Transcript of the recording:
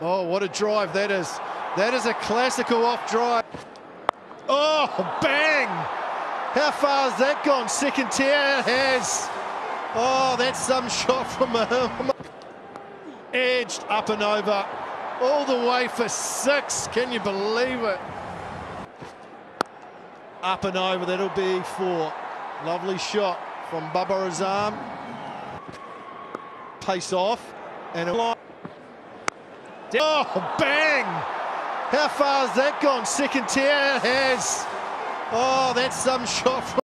Oh, what a drive that is. That is a classical off drive. Oh, bang! How far has that gone? Second tier, it has. Oh, that's some shot from him. Edged up and over, all the way for 6. Can you believe it? Up and over, that'll be 4. Lovely shot from Rizwan. Pace off, and oh, bang! How far has that gone? Second tier, it has. Oh, that's some shot from